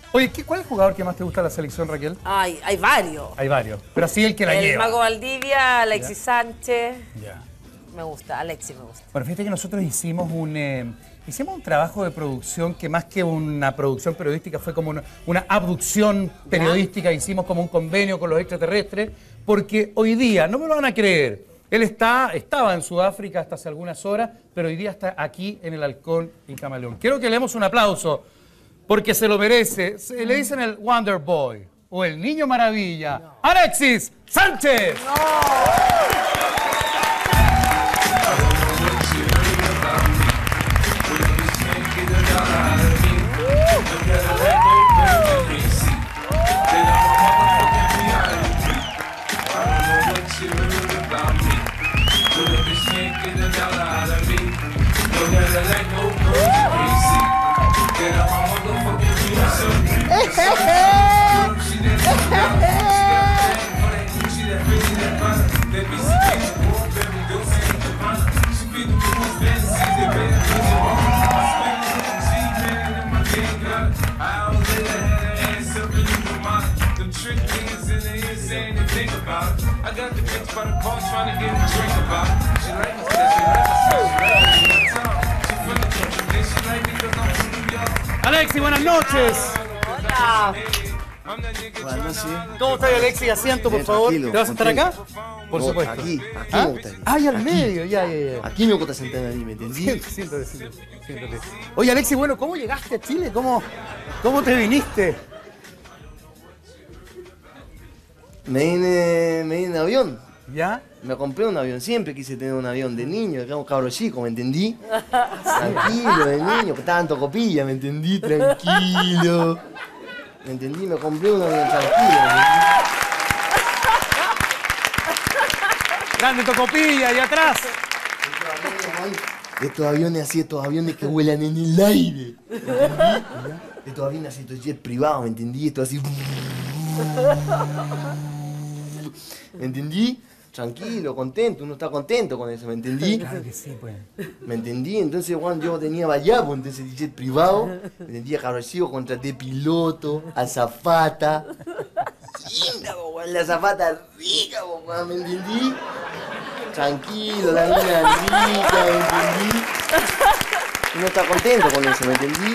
Oye, ¿cuál es el jugador que más te gusta de la selección, Raquel? Ay, hay varios. Hay varios, pero así el que la El lleva. Mago Valdivia, Alexis Sánchez. Ya. Me gusta, Alexis me gusta. Bueno, fíjate que nosotros hicimos un trabajo de producción que más que una producción periodística fue como una abducción periodística. Hicimos como un convenio con los extraterrestres, porque hoy día, no me lo van a creer, él estaba en Sudáfrica hasta hace algunas horas, pero hoy día está aquí en el Halcón y Camaleón. Quiero que le demos un aplauso, porque se lo merece. Le dicen el Wonder Boy o el Niño Maravilla. ¡Alexis Sánchez! Alexis, buenas noches. Hola. Buenas noches. ¿Cómo estás, Alexis? Asiento, por favor. Tranquilo, ¿Te vas a sentar acá? Por No, supuesto. Aquí ¿Ah? me gustaría. Ay, al Aquí. medio, ya. Aquí me gusta sentarme a mí, ¿me entendí? Siéntate. Oye, Alexis, bueno, ¿cómo llegaste a Chile? ¿Cómo te viniste? Me vine en avión. ¿Ya? Me compré un avión. Siempre quise tener un avión de niño, que era un cabro chico, ¿me entendí? Tranquilo, de niño, que tanto copilla, ¿me entendí? Tranquilo. ¿Me entendí? Me compré un avión tranquilo, ¿me entendí? Grande Tocopilla, allá atrás. Estos aviones así, estos aviones que vuelan en el aire. ¿Me entendí? Estos aviones así, estos jets privados, ¿me entendí? Esto así. ¿Me entendí? Tranquilo, contento, uno está contento con eso, ¿me entendí? Claro que sí, pues. ¿Me entendí? Entonces, Juan, yo tenía Vallapo, entonces el jet privado, ¿me entendí? Cabrochico, contraté piloto, azafata. Linda, Juan, la azafata rica, Juan, ¿me entendí? Tranquilo, la mina rica, ¿me entendí? Uno está contento con eso, ¿me entendí?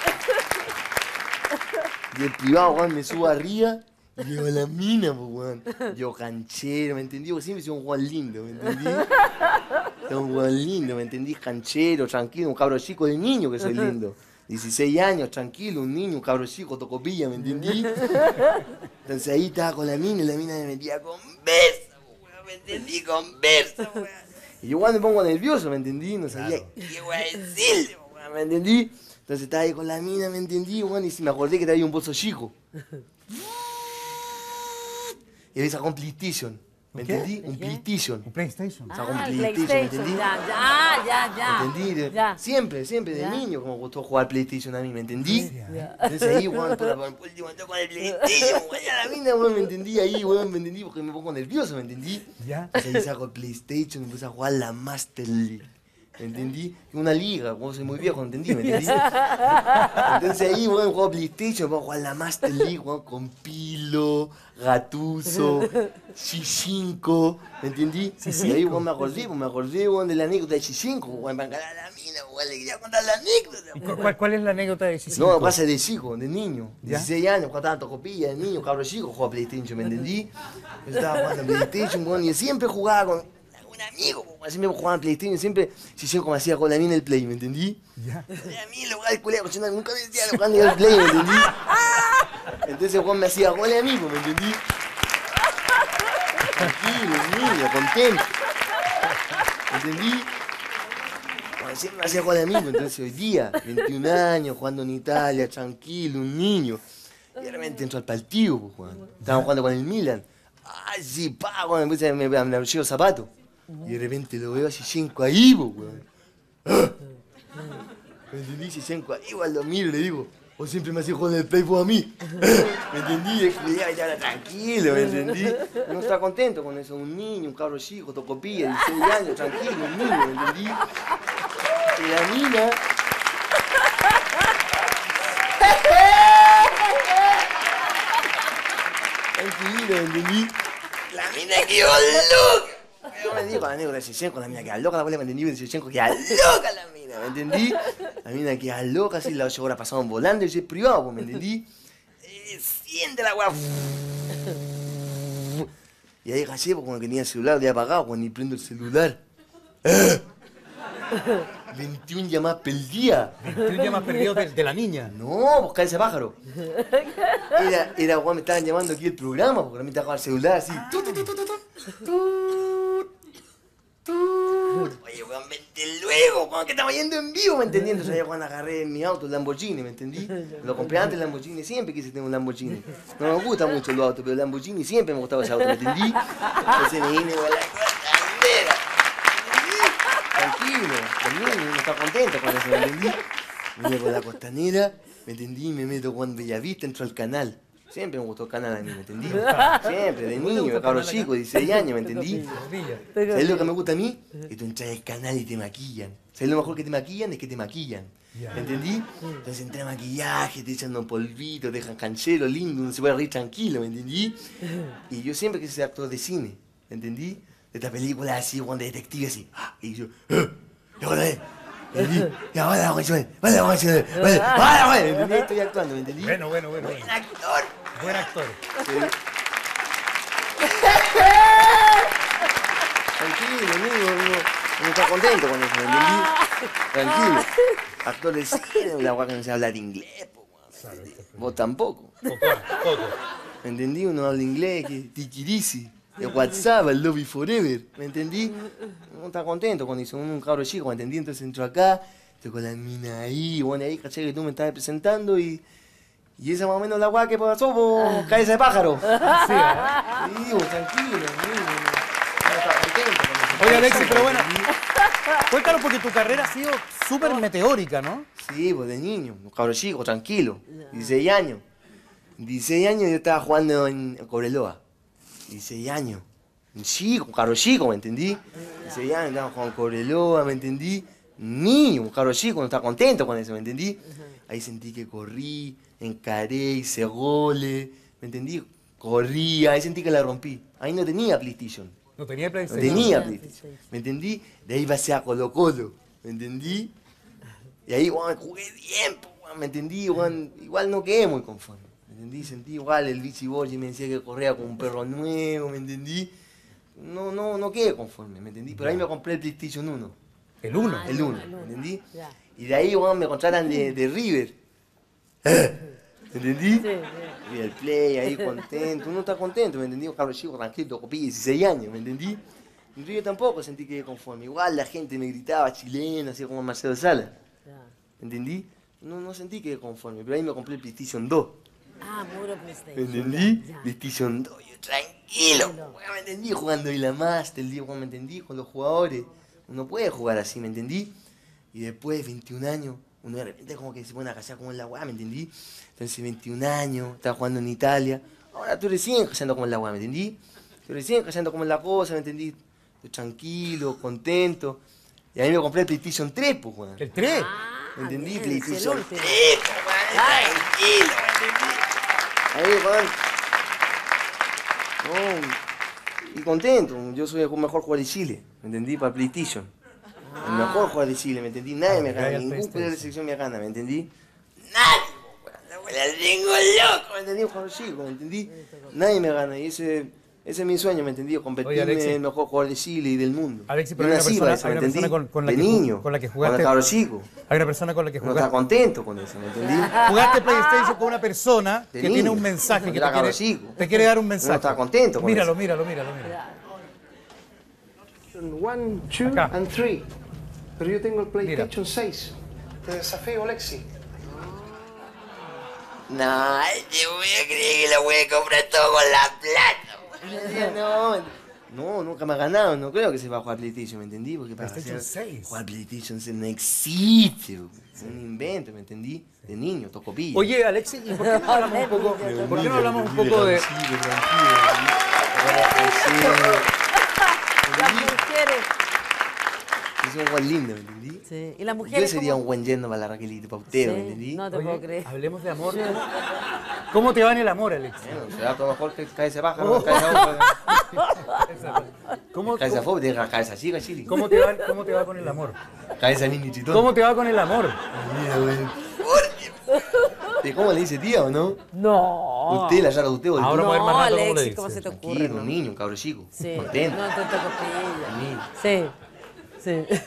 Y el privado, Juan, me subo arriba. Y le digo a la mina, pues, weón. Yo canchero, ¿me entendí? Porque siempre soy un Juan lindo, ¿me entendí? Soy un Juan lindo, ¿me entendí? Canchero, tranquilo, un cabro chico de niño que soy lindo. 16 años, tranquilo, un niño, un cabro chico, tocopilla, ¿me entendí? Entonces ahí estaba con la mina y la mina me metía conversa, weón, ¿me entendí? Conversa, weón. Y yo, weón, me pongo nervioso, ¿me entendí? No sabía qué voy a decirle, weón, ¿me entendí? Entonces estaba ahí con la mina, ¿me entendí, weón? Y me acordé que traía un bolso chico. Y ahí sacó un PlayStation, ¿me entendí? Un PlayStation. Un PlayStation. Sacó un el PlayStation, ¿me entendí? Ya. ¿Me entendí? Ya. Siempre de Ya. niño como gustó jugar PlayStation a mí, ¿me entendí? Entonces ahí, weón, por último entró con el PlayStation, weón, a la mina, weón, ¿me entendí? Ahí, weón, ¿me entendí? Porque me pongo nervioso, ¿me entendí? Ya. Entonces ahí saco el PlayStation y me puse a jugar la Master League. ¿Me entendí? Una liga, como soy muy viejo, ¿me entendí? ¿Me entendí? Entonces ahí, weón, juego PlayStation, puedo jugar la Master League, weón, con Pilo, Gatuso, C5, ¿me entendí? Y ahí, weón, me acordé, weón, de la anécdota de C5, weón, para encarar a la mina, weón, le quería contar la anécdota. ¿Cuál es la anécdota de C5? No, pasa de chico, de niño, ¿Ya? 16 años, jugaba tanto copilla, de niño, cabro chico, jugaba PlayStation, ¿me entendí? Yo estaba jugando PlayStation, weón, y siempre jugaba con un amigo, weón, siempre jugaba en PlayStation, siempre, si yo como hacía con la mina el play, ¿me entendí? Ya. A mí lo jugaba el culeo, yo nunca me decía jugando el play, ¿me entendí? Entonces Juan me hacía gol a mí, ¿me entendí? Tranquilo, niño, contento. ¿Me entendí? Juan siempre me hacía gol a mí, entonces hoy día, 21 años, jugando en Italia, tranquilo, un niño. Y de repente entró al partido, pues, Juan. Estábamos jugando con el Milan. Ay, sí, pa, Juan, me llevo los zapatos. Y de repente lo veo a Shichenko ahí, pues, weón. ¿Me entendí? Shichenko ahí, igual lo miro y le digo, vos siempre me hacías jugar en el Playboy a mí. ¿Me entendí? Y ya era tranquilo, ¿me entendí? Uno está contento con eso, un niño, un cabro chico, tocopilla, 16 años, tranquilo, un niño, ¿me entendí? Y la mina... ¿me entendí? La mina quedó loca. Yo me digo, la negra de Shevchenko, la mina queda loca, la abuela me entendí, de Shevchenko queda loca la mina, ¿me entendí? La mina queda loca, así las 8 horas pasaban volando y yo es privado, pues, ¿me entendí? Siente la weá. Y ahí callé, porque cuando tenía el celular, lo había apagado, cuando ni prendo el celular. 21 llamadas perdidas. 21 llamadas perdidos de la niña. No, buscar ese pájaro. Weón, me estaban llamando aquí el programa, porque a mí me estaba el celular así. Oye, weón, vente luego, weón, que estaba yendo en vivo, ¿me entendí? Entonces ahí, weón, agarré mi auto, el Lamborghini, ¿me entendí? Lo compré antes el Lamborghini, siempre quise tener un Lamborghini. No me gusta mucho los autos, pero el Lamborghini siempre me gustaba ese auto, ¿me entendí? Entonces me vine con la bandera. Tranquilo, también uno está contento con eso, ¿me entendí? Me vine por la costanera, ¿me entendí? Me meto con Bellavista, entro al canal. Siempre me gustó el canal a mí, ¿me entendí? Siempre, de niño, cabro chico, 16 años, ¿me entendí? ¿Sabes lo que me gusta a mí? Que tú entras al canal y te maquillan. ¿Sabes lo mejor que te maquillan? Es que te maquillan. ¿Me entendí? Entonces entra maquillaje, te echan un polvito, te dejan canchero, lindo, uno se puede reír tranquilo, ¿me entendí? Y yo siempre quise ser actor de cine, ¿me entendí? De esta película así, de detective así. Y yo, ya, vale, ¿me entendí? Estoy actuando, ¿me entendí? Bueno. Buen actor. Buen actor. Sí. Tranquilo, amigo, uno está contento con eso, ¿me entendí? Tranquilo. Actor de cine, la guay que no se habla de inglés, po, vos tampoco. Poco. ¿Me entendí? Uno habla inglés, que tiquirisi. De WhatsApp, el Love You Forever, ¿me entendí? Uno está contento cuando hizo un cabro chico, ¿me entendí? Entonces entro acá, estoy con la mina ahí, bueno, ahí caché que tú me estabas presentando y esa más o menos la guay que pasó, por cabeza de pájaro. Sí, vos tranquilo, amigo. Uno está contento con eso. Oye, Alexis, pero bueno, cuéntanos porque tu carrera ha sido súper meteórica, ¿no? Sí, pues de niño, un cabro chico, tranquilo, 16 años. 16 años yo estaba jugando en Cobreloa. 16 años. Un chico, un cabro chico, ¿me entendí? 16 años, estaba jugando Cobreloa, ¿me entendí? Niño, un cabro chico, no estaba contento con eso, ¿me entendí? Ahí sentí que corrí, encaré, hice goles, ¿me entendí? Corría, ahí sentí que la rompí. Ahí no tenía PlayStation. No tenía No PlayStation. tenía PlayStation, ¿me entendí? De ahí pasé a Colo Colo, ¿me entendí? Y ahí, Juan, jugué bien, Juan, ¿me entendí? Juan, igual no quedé muy conforme. ¿Me entendí? Sentí igual el Vichy Borgi me decía que corría con un perro nuevo, ¿me entendí? No quedé conforme, ¿me entendí? Pero ahí me compré el PlayStation 1. El 1. El 1, ¿me entendí? Y de ahí, bueno, me contratan de River. ¿Me entendí? Y el Play ahí contento, uno está contento, ¿me entendí? Un cabro chico tranquilo, copí 16 años, ¿me entendí? En River tampoco sentí que quedé conforme. Igual la gente me gritaba chileno, así como Marcelo Sala. ¿Me entendí? No sentí que quedé conforme, pero ahí me compré el PlayStation 2. Puro PlayStation. ¿Me entendí? PlayStation 2, yo tranquilo, ¿me entendí? Jugando ahí la Master, ¿me entendí? Con los jugadores. Uno puede jugar así, ¿me entendí? Y después de 21 años, uno de repente como que se pone a callar como en la weá, ¿me entendí? Entonces 21 años, estaba jugando en Italia. Ahora estoy recién callando como en la weá, ¿me entendí? Estoy recién callando como en la cosa, ¿me entendí? Estoy tranquilo, contento. Y ahí me compré el PlayStation 3, pues, weón. ¿El 3? ¿Me entendí? bien, PlayStation el 3, último. pues, weón, tranquilo, ¿me entendí? Ahí, weón. No, y contento, yo soy el mejor jugador de Chile, ¿me entendí? Para PlayStation. El mejor jugador de Chile, ¿me entendí? Nadie me gana, ningún jugador de selección me gana, ¿me entendí? Nadie, weón, la tengo loco, ¿me entendí? Un jugador chico, ¿me entendí? Nadie me gana y ese es mi sueño, ¿me entendí? Competir en el mejor jugador de Chile y del mundo. Alexis, Yo pero hay una nací persona, para eso, hay ¿me una persona entendí? con la De que, niño, con la que cuando jugaste. cabro chico. Hay una persona con la que Uno está jugaste. contento con eso, ¿me entendí? Jugaste PlayStation con una persona De que tiene niño. un mensaje, que Era te cabro quiere, chico. te quiere dar un Uno mensaje. está contento con Míralo, eso. míralo. 1, 2 Acá. and 3. Pero yo tengo el PlayStation 6. Te desafío, Alexi. No, te voy a creer que lo voy a comprar todo con la plata. No, nunca me ha ganado. No creo que se va a jugar PlayStation, ¿me entendí? Porque para PlayStation hacer- 6. jugar PlayStation 6 no existe. Es un invento, ¿me entendí? De niño, tocopilla. Oye, Alexis, ¿y por qué no hablamos un poco, ¿por qué no hablamos un poco de... Las mujeres. Es un buen lindo, ¿me entendí? Sí. ¿Y las Yo mujeres sería cómo? un buen yerno para la Raquelito, para usted, ¿me Sí, entendí? no te puedo creer. Hablemos de amor. ¿Cómo te va en el amor, Alexis? Bueno, será todo mejor que cabeza baja, no cabeza baja. ¿Cómo, Cabeza fuerte, deja cabeza chica, chili. cómo te va con el amor? Cabeza mini chitón. ¿Cómo te va con el amor? Mira, güey. ¿Cómo le dice tía o no? No. Usted, la Yara de usted, o el Ahora tío. vamos a ver más rato cómo le Alexis, ¿cómo dice. se te ocurre? Tranquilo, no? un niño, un cabro chico. Sí. Contento. No, te copilla. Niño. Sí. Sí.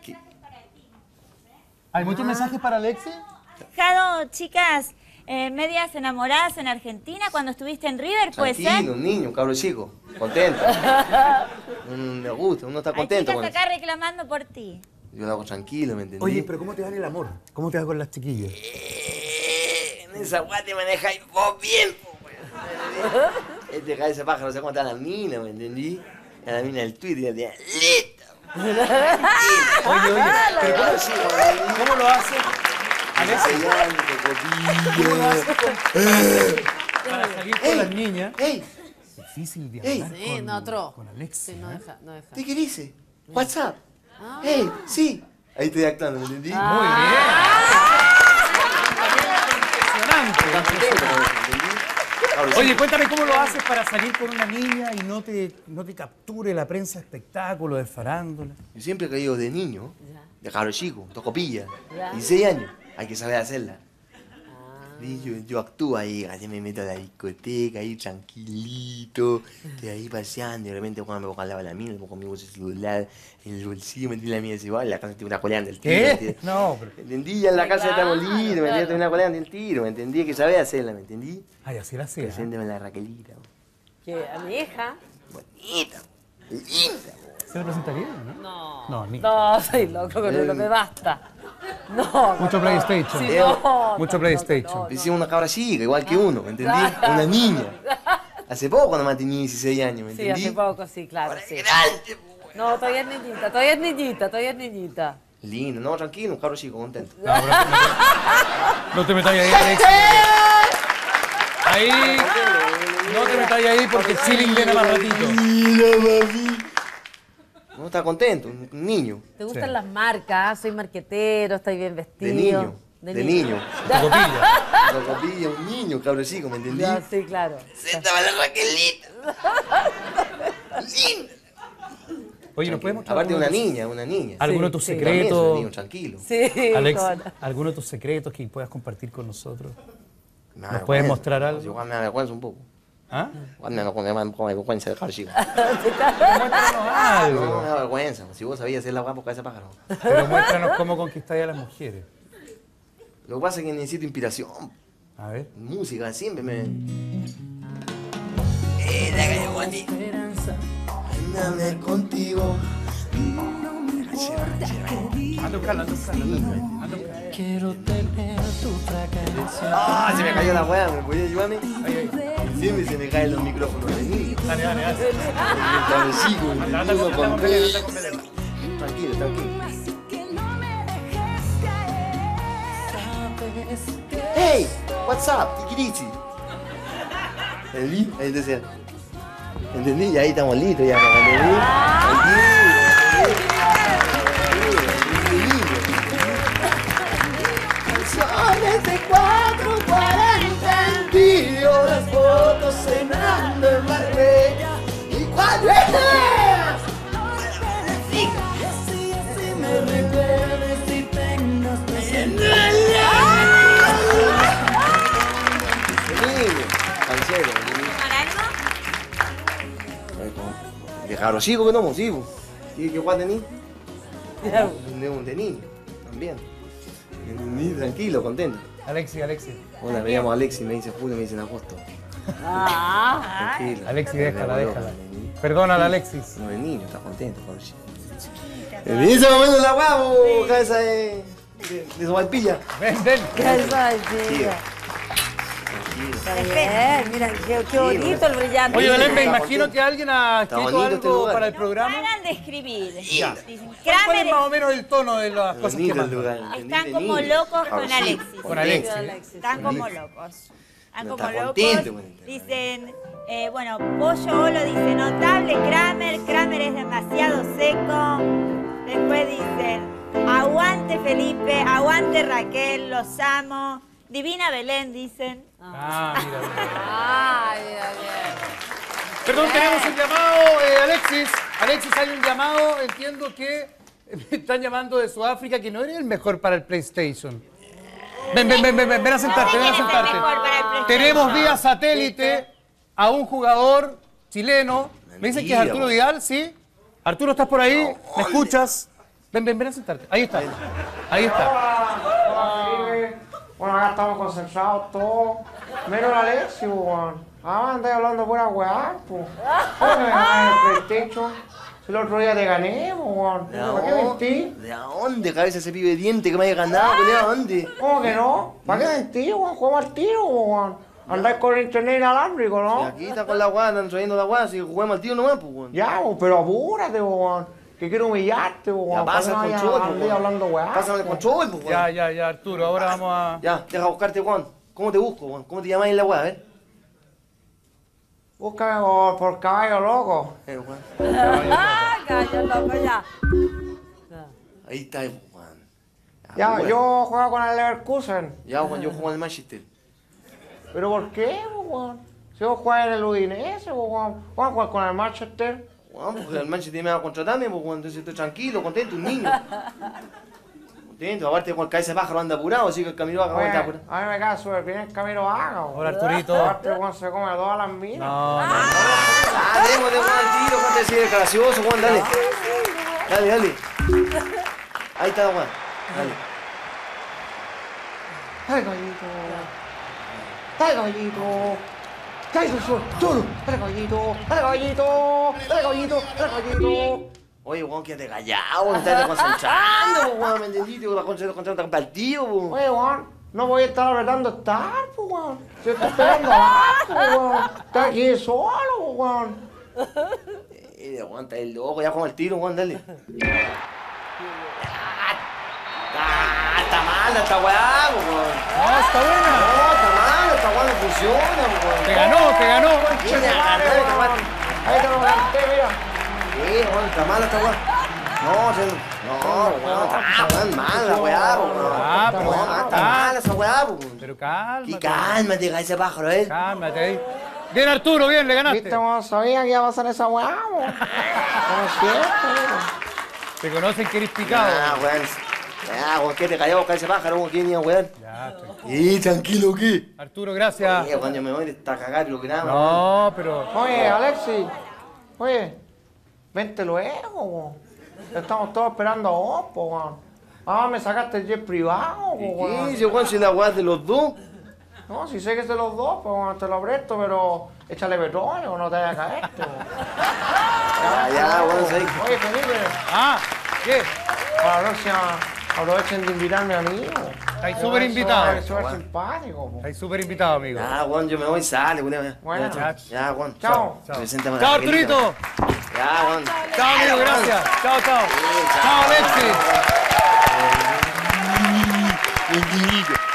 ¿Hay muchos mensajes para Alexis? Jado, chicas, medias enamoradas en Argentina cuando estuviste en River, ¿puede ser? Tranquilo, un niño, un cabro chico. Contento. Me gusta, uno está Hay contento chicas con acá reclamando por ti. eso. Yo lo hago tranquilo, ¿me entendí? Oye, pero ¿cómo te va en el amor? ¿Cómo te va con las chiquillas? En esa guay te manejáis vos bien, po, weón. Este cabeza baja, no sé cómo está la mina, ¿me entendí? A la mina del Twitter, ya ¡listo! Oye, pero ¿cómo lo haces? Alexis, ¿Cómo lo haces para salir con las niñas? ¡Ey! Difícil de Ey. hablar Sí, no, otro. con Alexis. Sí, no deja, no deja. ¿Qué dice? WhatsApp. ¡Ey! Sí. Ahí estoy actuando, ¿me entendí? Muy bien. Impresionante. Está contento con eso, ¿me entendí? Cabro Oye, chico. cuéntame cómo lo haces para salir con una niña y no te capture la prensa de espectáculos, de farándula. Yo siempre he creído de niño, de cabro chico, tocopilla, Ya. 16 años, hay que saber hacerla. Y yo actúo ahí, así me meto a la discoteca, ahí tranquilito, estoy ahí paseando, y de repente cuando me bajaba la mina, me pongo mi bolsa de celular en el bolsillo, metí la mía y decía, la casa tiene una coleana del tiro. ¿me ¿Qué? entendí? No, pero... ¿Entendí? Ya en la casa estamos Claro, libres, ¿me entendí? claro. Tengo una coleana del tiro, ¿me entendí? Hay que saber hacerla, ¿me entendí? Ay, así la hacía. Presénteme a la Raquelita, Que a mi hija. bonita, linda. ¿Se la presentaría, no? No. No, ni. No, soy loco con lo que basta. No. Mucho no. PlayStation. Sí, no. Mucho tampoco, PlayStation. Hicimos una cabra chica, igual que uno, ¿me entendí? Una niña. Hace poco cuando más tenía 16 años, ¿me Sí, entendí? hace poco, sí, claro, sí. Grande, po, weón. No, todavía es niñita, todavía es niñita, todavía es niñita. Lindo, no, tranquilo, un cabro chico, contento. No te metáis ahí, Alexis. Ahí. No te metáis ahí porque el chilling viene más ratito. Mira, papi. No, está contento, un niño. ¿Te gustan Sí. las marcas? Soy marquetero, estoy bien vestido. De niño. De niño. Tocopilla. Tocopilla, un niño, cabro chico, ¿me entendí? Ya, sí, claro. Sentaba la Raquelita. Linda. Oye, ¿nos puedes mostrar Aparte, alguno una de tus- niña, una niña. alguno de tus Sí, sí. También soy secretos? niño, tranquilo. Sí, Alex, cómo no. ¿alguno de tus secretos que puedas compartir con nosotros? Me da ¿Nos puedes vergüenza. mostrar algo? Yo igual me da vergüenza un poco. ¿Ah? Igual me da vergüenza de cabro chico. Muéstranos No, algo. me da vergüenza. Si vos sabías hacer la guapa con ese pájaro. Pero muéstranos cómo conquistáis a las mujeres. Lo que pasa es que necesito inspiración. A ver. Música, siempre me... Ándame contigo. Ando buscando, ando buscando. Quiero tener tu fragancia. ¡Ah! Se me cayó la weá, ¿me podía ayudarme? Siempre se me caen los micrófonos de mí. Dale, dale, dale. Cabecico, Anda, anda, uno con anda, tres. anda, anda, anda. Tranquilo, tranquilo. ¡Hey! What's up, Tikirichi? ¿Entendí? Ahí decía. ¿Entendí? Y ahí estamos listos ya, ¿entendí? Soles de 4:40 envío las fotos cenando en Marbella. Y cuando me recuerdes y tengas presente. Canchero, ¿Tomar algo? de cabro chico que no, sí. ¿Qué jugar de niño? De niño, también. Ni tranquilo, contento. Alexis, Alexis. Hola, me llamo Alexis, me dice Julio, me dicen Agosto. Ah, Tranquilo. Alexis, déjala, Me déjala. vuelvo, Perdónala, Alexis. no, el niño está contento, cabrón. En ese momento la guapo, cabeza de sopaipilla. Ven, ven. eso es, Sí. Está bien, mira, qué bonito el brillante. Oye, Belén, me Está imagino contento. que alguien ha Está escrito bonito este algo lugar. para el No programa. paran de escribir. Ya. Dicen, ¿Cuál es Kramer, más o menos el tono de las cosas que Bonito el mandan? lugar, ¿entendí? están De como niño. locos Cabrón, con sí, Alexis. Con Alexis. Están como locos. Están No, como está locos. contento con el tema. Dicen, bueno, Pollo Olo dice, notable Kramer es demasiado seco. Después dicen, aguante Felipe, aguante Raquel, los amo. Divina Belén, dicen. Ah, mira. Ay, bien. Perdón, tenemos un llamado, Alexis. Alexis, hay un llamado. Entiendo que me están llamando de Sudáfrica, que no eres el mejor para el PlayStation. Ven a sentarte, ven a sentarte. Tenemos vía satélite a un jugador chileno. Me dicen que es Arturo Vidal, ¿sí? Arturo, ¿estás por ahí? ¿Me escuchas? Ven a sentarte. Ahí está. Ahí está. Bueno, acá estamos concentrados todos. Menos el Alexis, weón. Ah, andáis hablando pura weá, pues. ¿Cómo me ganas el PlayStation? Si el otro día te gané, weón. ¿Para qué mentí? ¿De dónde, cabeza, ese pibe de diente que me haya ganado? ¿De dónde? ¿Cómo que no? ¿Para qué mentí, weón? Jugamos al tiro, weón. Andáis con el internet inalámbrico, ¿no? Y aquí está con la weá, están trayendo la weá, así que juguemos al tiro nomás, pues, weón. Ya, weón, pero apúrate, weón. Que quiero humillarte, weón. Ya, pasa el control, pues, weón. Hablando weá. Pásame el control, pues, weón. Ya, Arturo, ahora vamos a... Ya, deja buscarte, Juan. ¿Cómo te busco, Juan? ¿Cómo te llamas en la weá, a ver? Búscame por caballo loco. Juan. Ah, caballo loco, ya. Ahí está, Juan. Ya, Juan. yo juego con el Leverkusen. Ya, Juan, yo juego en el Manchester. ¿Pero por qué, weón? Si vos jugás en el Udinese, weón. ¿Vamos a jugar con el Manchester? Juan, porque el Manchester me va a contratarme, pues, Juan. Entonces estoy tranquilo, contento, un niño. Contento, aparte con el cabeza de pájaro anda apurado, así que el camino va a Oye, está apurado. a mí me cae súper bien el Camilo Vaga, weón. Hola, Arturito. Aparte, weón, se come todas las minas. No. Ah, démosle, Juan, al tiro, Juan, te sigue gracioso, Juan, dale. Dale. Ahí está, Juan. Dale. ¡Ay, gallito! ¡Ay, gallito! ¡Ay, solo! ¡Ay, gallito! ¡Ay, gallito! ¡Ay, gallito! ¡Ay, gallito! Oye, Juan, quédate callado, no estás concentrando, Juan, ¿me entendiste? Con la concentración para el tío, Juan. Oye, weón, no voy a estar apretando estar, pues, weón. Se está esperando abajo, weón. Está aquí solo, weón. Juan, está el loco, ya Juan, el tiro, Juan, dale. Está mala esta weá, weón. No, está buena. No, está mala, esta weá no funciona, weón. Te ganó. Viene a ganar esta weá. Ahí te lo canté, mira. Juan, está mala esta weá. No, weón, está mala la weá, weón. Ah, pero Está mala esa weá, weón. Pero Y cálmate. cálmate, ese pájaro, Cálmate ahí. Bien, Arturo, bien, le ganaste. Viste, weón, sabía que iba a pasar esa weá, weón. Como siempre, weón. Te conocen que eres picado. Weón, ¿qué te callado, ese pájaro, weón? ¿Quién iba a weón? Ya, tranquilo. Tranquilo, ¿qué? Arturo, gracias. Weón, yo me voy de esta cagada, lo que nada, No, pero... Oye, Alexis. Oye, vente luego, weón. Estamos todos esperando a vos, po, weón. Ah, me sacaste el jet privado, po, ¿Qué weón. dice, Juan, si la weá es de los dos? No, si sé que es de los dos, pues bueno, te lo presto, pero échale petróleo, no te vaya a caer, po. Ya, weón, sí. Oye, Felipe, Ah, ¿qué? para la próxima aprovechen de invitarme a mí, po. Estáis súper invitado. Es súper simpático, po. Estáis súper invitado, amigo. Ya, Juan, yo me voy, sale, weón. Bueno. Ya, Juan. Chao. Preséntame a la Chao, Angelita. Arturito. Ya, Juan. Chao, amigo, gracias. Chao. Chao, Alexis. Angelita.